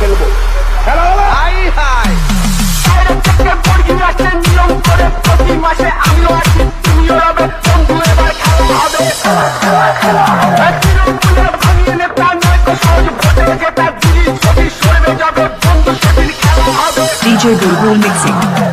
খেলবো। খেলা হলো হাই হাই নিয়ম করে প্রতি মাসে আমিও আছি তুমিও রবে বন্ধু এবার খেলা হবে ভাঙিয়ে নেতা নয় তো সহজ ভোটে যেটা দিলি ছবি সরবে যাবে বন্ধু সেদিন খেলা হবে DJ Bulbul Mixing.